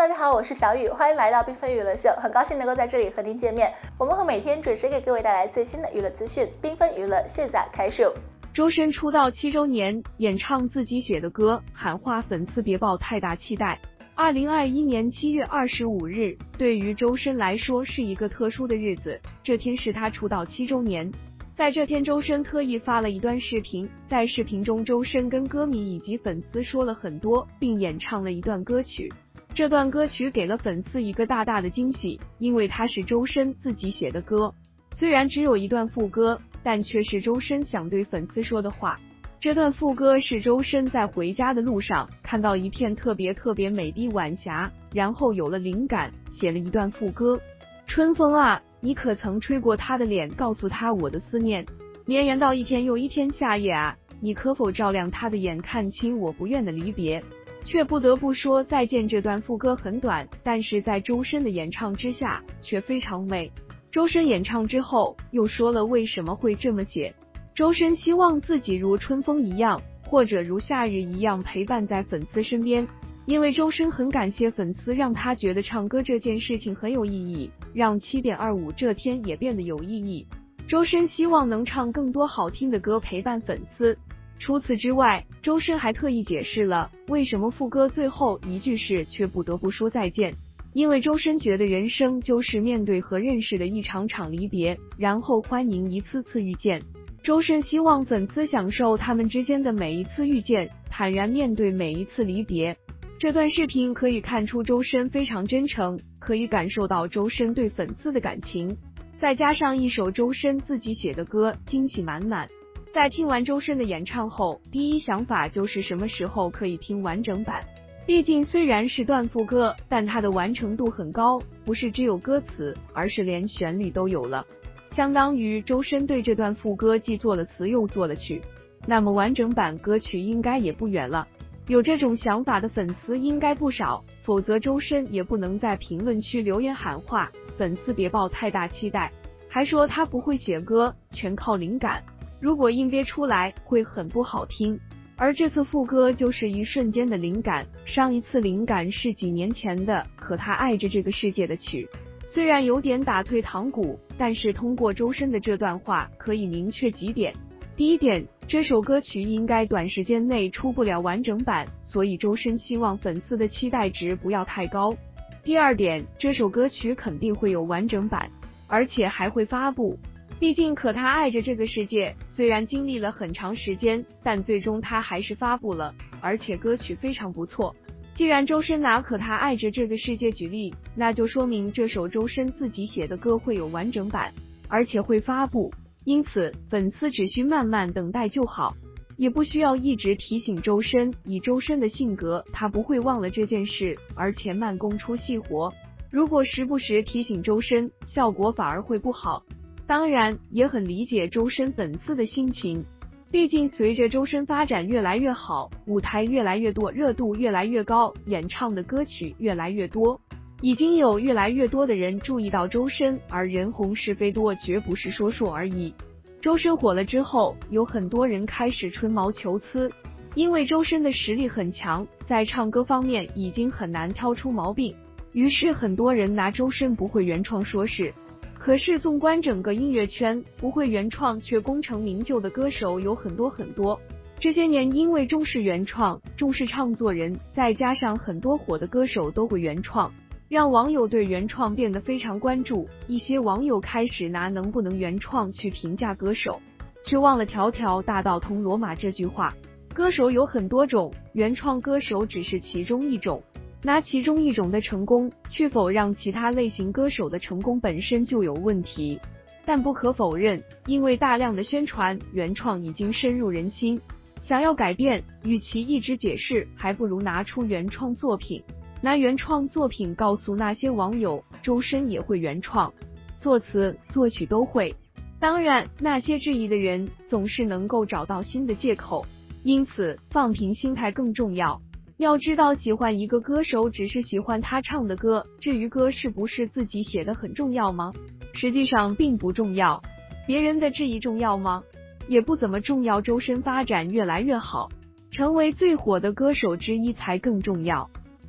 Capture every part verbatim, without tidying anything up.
大家好，我是小雨，欢迎来到缤纷娱乐秀，很高兴能够在这里和您见面。我们会每天准时给各位带来最新的娱乐资讯，缤纷娱乐现在开始。 周深出道七周年，演唱自己写的歌，喊话粉丝别抱太大期待。二零二一年七月二十五日，对于周深来说是一个特殊的日子，这天是他出道七周年。在这天，周深特意发了一段视频，在视频中，周深跟歌迷以及粉丝说了很多，并演唱了一段歌曲。这段歌曲给了粉丝一个大大的惊喜，因为它是周深自己写的歌，虽然只有一段副歌，但却是周深想对粉丝说的话。这段副歌是周深在回家的路上看到一片特别特别美的晚霞，然后有了灵感，写了一段副歌。春风啊，你可曾吹过他的脸，告诉他我的思念，绵延到一天又一天夏夜啊，你可否照亮他的眼，看清我不愿的离别。却不得不说再见这段副歌很短，但是在周深的演唱之下却非常美。周深演唱之后又说了为什么会这么写，周深希望自己如春风一样，或者如夏日一样陪伴在粉丝身边，因为周深很感谢粉丝，让他觉得唱歌这件事情很有意义，让七点二五这天也变得有意义。周深希望能唱更多好听的歌陪伴粉丝。除此之外，周深还特意解释了为什么副歌最后一句是却不得不说再见，因为周深觉得人生就是面对和认识的一场场离别，然后欢迎一次次遇见。周深希望粉丝享受他们之间的每一次遇见，坦然面对每一次离别。这段视频可以看出周深非常真诚，可以感受到周深对粉丝的感情，再加上一首周深自己写的歌，惊喜满满。在听完周深的演唱后，第一想法就是什么时候可以听完整版。毕竟虽然是段副歌，但它的完成度很高，不是只有歌词，而是连旋律都有了，相当于周深对这段副歌既做了词又做了曲，那么完整版歌曲应该也不远了。有这种想法的粉丝应该不少，否则周深也不能在评论区留言喊话粉丝别抱太大期待，还说他不会写歌，全靠灵感，如果硬憋出来会很不好听。而这次副歌就是一瞬间的灵感，上一次灵感是几年前的可他爱着这个世界的曲，虽然有点打退堂鼓，但是通过周深的这段话可以明确几点。第一点，这首歌曲应该短时间内出不了完整版，所以周深希望粉丝的期待值不要太高。第二点，这首歌曲肯定会有完整版，而且还会发布。毕竟可他爱着这个世界虽然经历了很长时间，但最终他还是发布了，而且歌曲非常不错。既然周深拿可他爱着这个世界举例，那就说明这首周深自己写的歌会有完整版，而且会发布，因此粉丝只需慢慢等待就好，也不需要一直提醒周深，以周深的性格他不会忘了这件事，而且慢工出细活，如果时不时提醒周深，效果反而会不好。当然也很理解周深粉丝的心情，毕竟随着周深发展越来越好，舞台越来越多，热度越来越高，演唱的歌曲越来越多，已经有越来越多的人注意到周深，而人红是非多，绝不是说说而已。周深火了之后，有很多人开始吹毛求疵，因为周深的实力很强，在唱歌方面已经很难挑出毛病，于是很多人拿周深不会原创说事。可是纵观整个音乐圈，不会原创却功成名就的歌手有很多很多。这些年因为重视原创，重视唱作人，再加上很多火的歌手都会原创，让网友对原创变得非常关注。一些网友开始拿能不能原创去评价歌手，却忘了条条大道通罗马这句话。歌手有很多种，原创歌手只是其中一种。拿其中一种的成功去否让其他类型歌手的成功本身就有问题，但不可否认，因为大量的宣传，原创已经深入人心。想要改变，与其一直解释，还不如拿出原创作品，拿原创作品告诉那些网友，周深也会原创，作词作曲都会。当然，那些质疑的人总是能够找到新的借口，因此放平心态更重要。要知道，喜欢一个歌手只是喜欢他唱的歌，至于歌是不是自己写的很重要吗？实际上并不重要。别人的质疑重要吗？也不怎么重要。周深发展越来越好，成为最火的歌手之一才更重要。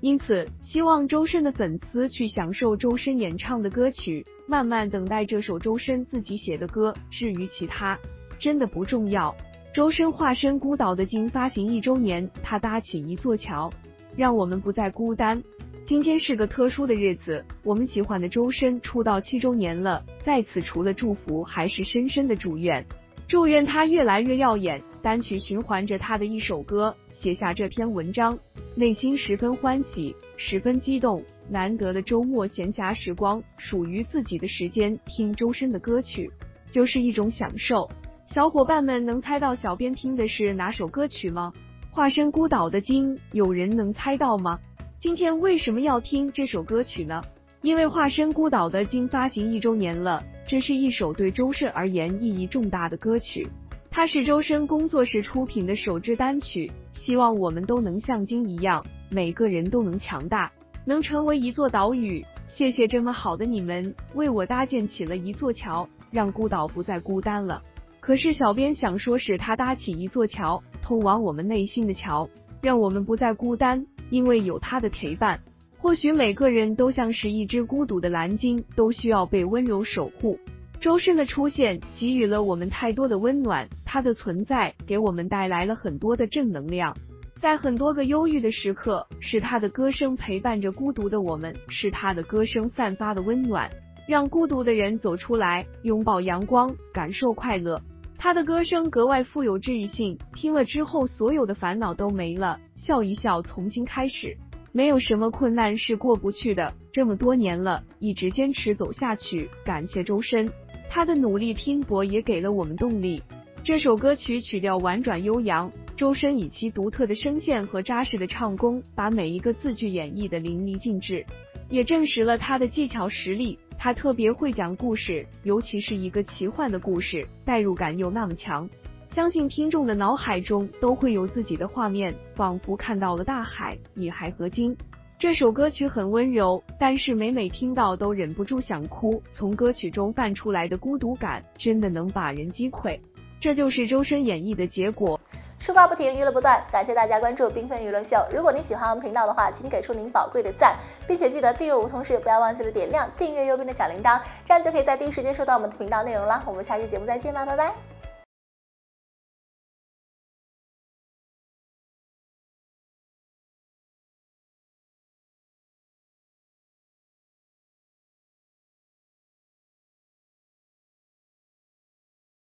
因此，希望周深的粉丝去享受周深演唱的歌曲，慢慢等待这首周深自己写的歌。至于其他，真的不重要。周深化身孤岛的鲸发行一周年，他搭起一座桥，让我们不再孤单。今天是个特殊的日子，我们喜欢的周深出道七周年了，在此除了祝福，还是深深的祝愿，祝愿他越来越耀眼。单曲循环着他的一首歌，写下这篇文章，内心十分欢喜，十分激动。难得的周末闲暇时光，属于自己的时间，听周深的歌曲，就是一种享受。小伙伴们能猜到小编听的是哪首歌曲吗？化身孤岛的鲸，有人能猜到吗？今天为什么要听这首歌曲呢？因为化身孤岛的鲸发行一周年了，这是一首对周深而言意义重大的歌曲。它是周深工作室出品的首支单曲，希望我们都能像鲸一样，每个人都能强大，能成为一座岛屿。谢谢这么好的你们，为我搭建起了一座桥，让孤岛不再孤单了。可是小编想说是他搭起一座桥，通往我们内心的桥，让我们不再孤单，因为有他的陪伴。或许每个人都像是一只孤独的蓝鲸，都需要被温柔守护。周深的出现给予了我们太多的温暖，他的存在给我们带来了很多的正能量。在很多个忧郁的时刻，是他的歌声陪伴着孤独的我们，是他的歌声散发的温暖，让孤独的人走出来，拥抱阳光，感受快乐。他的歌声格外富有治愈性，听了之后所有的烦恼都没了，笑一笑，重新开始。没有什么困难是过不去的，这么多年了，一直坚持走下去，感谢周深，他的努力拼搏也给了我们动力。这首歌曲曲调婉转悠扬，周深以其独特的声线和扎实的唱功，把每一个字句演绎的淋漓尽致，也证实了他的技巧实力。他特别会讲故事，尤其是一个奇幻的故事，代入感又那么强，相信听众的脑海中都会有自己的画面，仿佛看到了大海、女孩和鲸。这首歌曲很温柔，但是每每听到都忍不住想哭，从歌曲中泛出来的孤独感真的能把人击溃，这就是周深演绎的结果。 吃瓜不停，娱乐不断，感谢大家关注缤纷娱乐秀。如果您喜欢我们频道的话，请给出您宝贵的赞，并且记得订阅我们，同时不要忘记了点亮订阅右边的小铃铛，这样就可以在第一时间收到我们的频道内容了。我们下期节目再见吧，拜拜。